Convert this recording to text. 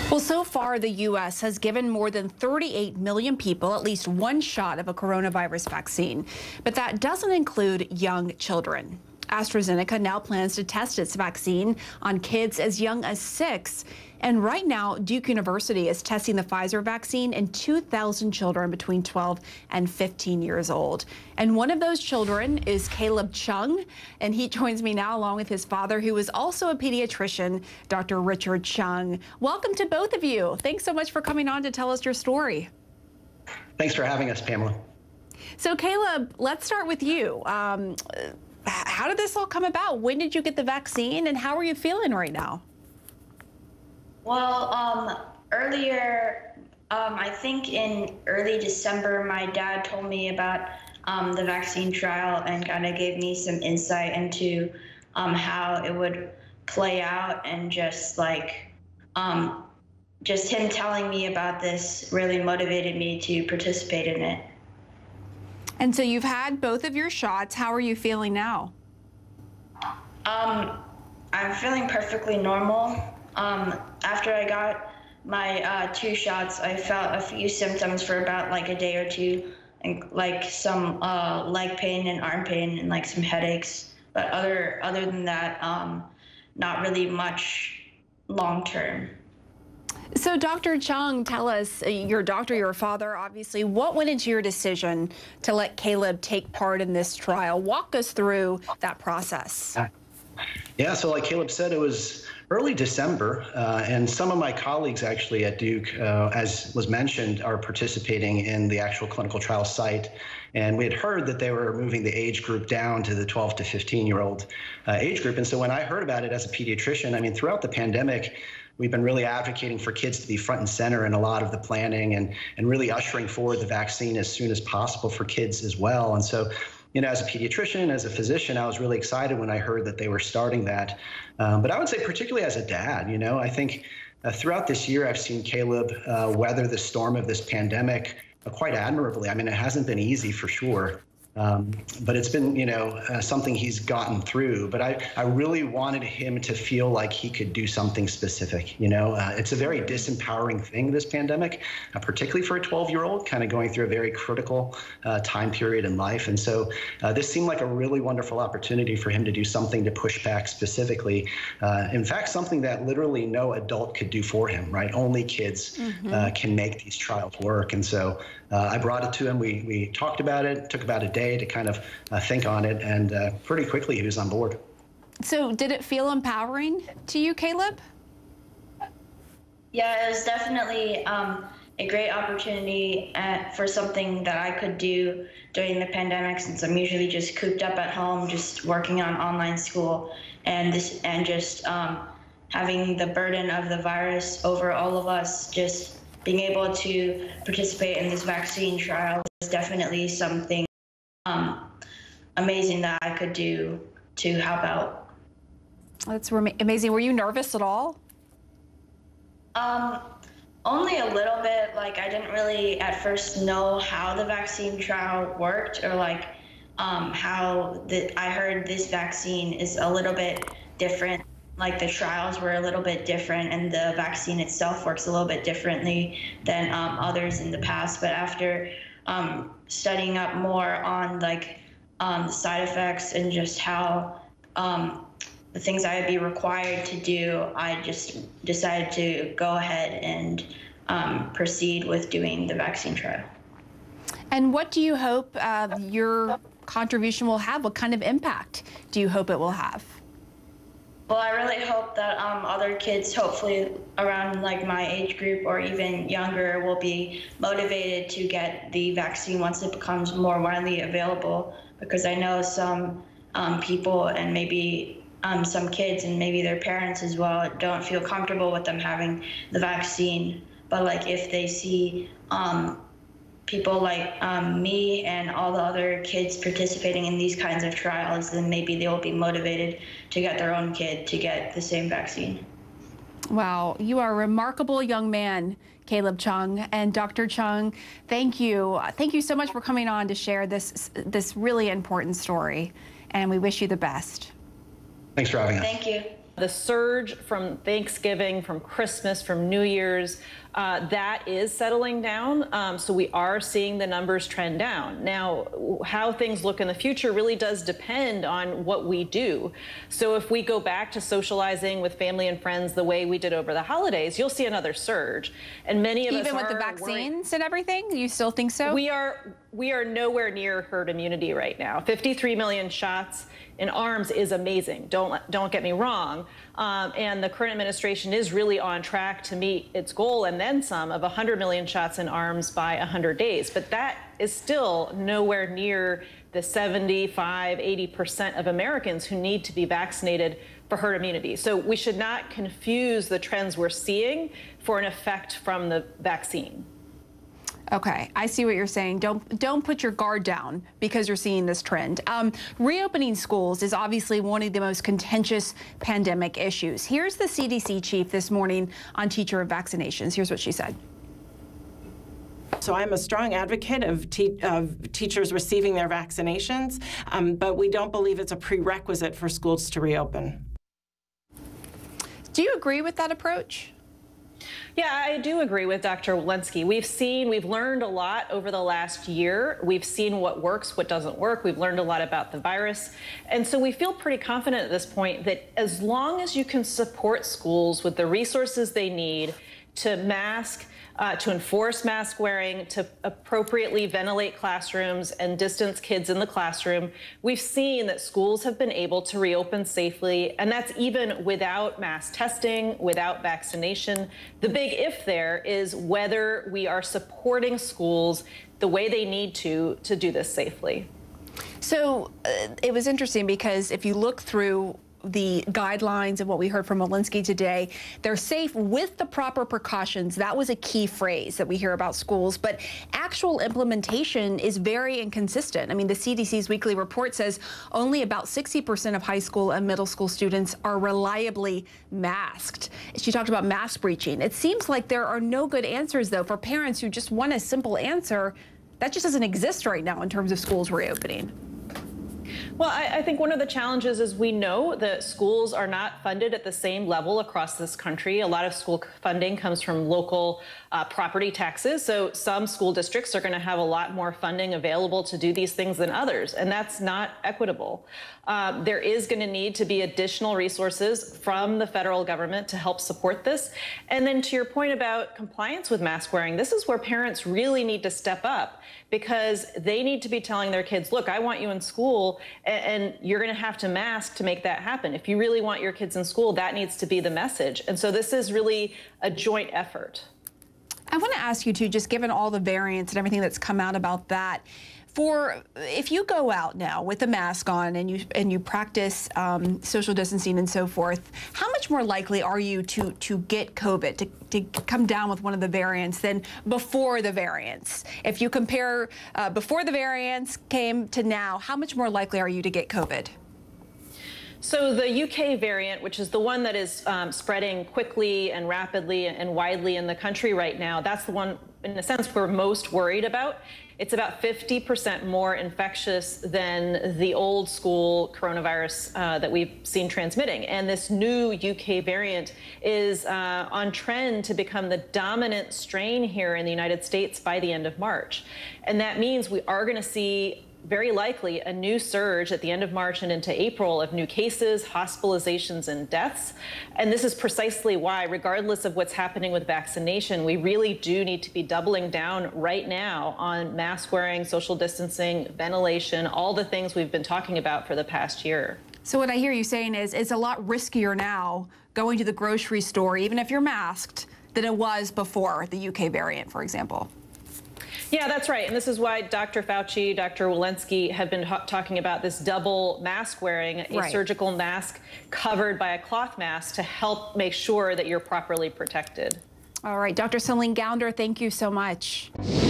Well, so far, the U.S. has given more than 38 million people at least one shot of a coronavirus vaccine, but that doesn't include young children. AstraZeneca now plans to test its vaccine on kids as young as 6. And right now, Duke University is testing the Pfizer vaccine in 2,000 children between 12 and 15 years old. And one of those children is Caleb Chung, and he joins me now along with his father, who is also a pediatrician, Dr. Richard Chung. Welcome to both of you. Thanks so much for coming on to tell us your story. Thanks for having us, Pamela. So, Caleb, let's start with you. How did this all come about? When did you get the vaccine, and how are you feeling right now? Well, earlier, I think in early December, my dad told me about the vaccine trial and kind of gave me some insight into how it would play out, and just him telling me about this really motivated me to participate in it. And so you've had both of your shots. How are you feeling now? I'm feeling perfectly normal. After I got my 2 shots, I felt a few symptoms for about like a day or two, and like some leg pain and arm pain and like some headaches. But other than that, not really much long term. So, Dr. Chung, tell us, your doctor, your father, obviously, what went into your decision to let Caleb take part in this trial? Walk us through that process. Yeah, so like Caleb said, it was early December, and some of my colleagues actually at Duke, as was mentioned, are participating in the actual clinical trial site. And we had heard that they were moving the age group down to the 12 to 15-year-old age group. And so when I heard about it as a pediatrician, I mean, throughout the pandemic, we've been really advocating for kids to be front and center in a lot of the planning, and really ushering forward the vaccine as soon as possible for kids as well. And so, you know, as a pediatrician, as a physician, I was really excited when I heard that they were starting that. But I would say particularly as a dad, you know, I think throughout this year, I've seen Caleb weather the storm of this pandemic quite admirably. I mean, it hasn't been easy for sure. But it's been, you know, something he's gotten through. But I really wanted him to feel like he could do something specific. You know, it's a very disempowering thing, this pandemic, particularly for a 12-year-old, kind of going through a very critical time period in life. And so this seemed like a really wonderful opportunity for him to do something to push back specifically. In fact, something that literally no adult could do for him, right? Only kids can make these trials work. And so I brought it to him. We talked about it. It took about a day to kind of think on it, and pretty quickly he was on board. So did it feel empowering to you, Caleb? Yeah, it was definitely a great opportunity for something that I could do during the pandemic, since I'm usually just cooped up at home, just working on online school, and just having the burden of the virus over all of us. Just being able to participate in this vaccine trial is definitely something amazing that I could do to help out. That's amazing. Were you nervous at all? Only a little bit. Like, I didn't really at first know how the vaccine trial worked, or like I heard this vaccine is a little bit different. Like, the trials were a little bit different, and the vaccine itself works a little bit differently than others in the past. But after studying up more on like the side effects and just how the things I would be required to do, I just decided to go ahead and proceed with doing the vaccine trial. And what do you hope your contribution will have? What kind of impact do you hope it will have? Well, I really hope that other kids, hopefully around like my age group or even younger, will be motivated to get the vaccine once it becomes more widely available. Because I know some people, and maybe some kids and maybe their parents as well, don't feel comfortable with them having the vaccine. But like, if they see people like me and all the other kids participating in these kinds of trials, then maybe they will be motivated to get their own kid to get the same vaccine. Wow, you are a remarkable young man, Caleb Chung. And Dr. Chung, thank you. Thank you so much for coming on to share this really important story. And we wish you the best. Thanks for having us. Thank you. The surge from Thanksgiving, from Christmas, from New Year's, that is settling down. So we are seeing the numbers trend down. Now, how things look in the future really does depend on what we do. So if we go back to socializing with family and friends the way we did over the holidays, you'll see another surge. And many of us even with the vaccines and everything, you still think so? We are nowhere near herd immunity right now. 53 million shots in arms is amazing. Don't get me wrong. And the current administration is really on track to meet its goal and then some of 100 million shots in arms by 100 days. But that is still nowhere near the 75, 80% of Americans who need to be vaccinated for herd immunity. So we should not confuse the trends we're seeing for an effect from the vaccine. Okay, I see what you're saying. Don't put your guard down because you're seeing this trend. Reopening schools is obviously one of the most contentious pandemic issues. Here's the CDC chief this morning on teacher vaccinations. Here's what she said. So I'm a strong advocate of teachers receiving their vaccinations, but we don't believe it's a prerequisite for schools to reopen. Do you agree with that approach? Yeah, I do agree with Dr. Walensky. We've learned a lot over the last year. We've seen what works, what doesn't work. We've learned a lot about the virus. And so we feel pretty confident at this point that as long as you can support schools with the resources they need to to enforce mask wearing, to appropriately ventilate classrooms and distance kids in the classroom, we've seen that schools have been able to reopen safely, and that's even without mass testing, without vaccination. The big if there is whether we are supporting schools the way they need to do this safely. So it was interesting because if you look through the guidelines and what we heard from Walensky today, they're safe with the proper precautions. That was a key phrase that we hear about schools, but actual implementation is very inconsistent. I mean, the CDC's weekly report says only about 60% of high school and middle school students are reliably masked. She talked about mask breaching. It seems like there are no good answers, though, for parents who just want a simple answer. That just doesn't exist right now in terms of schools reopening. Well, I think one of the challenges is we know that schools are not funded at the same level across this country. A lot of school funding comes from local property taxes. So some school districts are going to have a lot more funding available to do these things than others, and that's not equitable. There is going to need to be additional resources from the federal government to help support this. And then to your point about compliance with mask wearing, this is where parents really need to step up because they need to be telling their kids, look, I want you in school, and you're going to have to mask to make that happen. If you really want your kids in school, that needs to be the message. And so this is really a joint effort. I want to ask you too, just given all the variants and everything that's come out about that, if you go out now with a mask on and you practice social distancing and so forth, how much more likely are you to get COVID, to come down with one of the variants than before the variants? If you compare before the variants came to now, how much more likely are you to get COVID? So the UK variant, which is the one that is spreading quickly and rapidly and widely in the country right now, that's the one, in a sense, we're most worried about. It's about 50% more infectious than the old school coronavirus that we've seen transmitting. And this new UK variant is on trend to become the dominant strain here in the United States by the end of March. And that means we are going to see very likely a new surge at the end of March and into April of new cases, hospitalizations, and deaths. And this is precisely why, regardless of what's happening with vaccination, we really do need to be doubling down right now on mask wearing, social distancing, ventilation, all the things we've been talking about for the past year. So what I hear you saying is it's a lot riskier now going to the grocery store, even if you're masked, than it was before the UK variant, for example. Yeah, that's right. And this is why Dr. Fauci, Dr. Walensky have been talking about this double mask wearing, a surgical mask covered by a cloth mask to help make sure that you're properly protected. All right, Dr. Celine Gounder, thank you so much.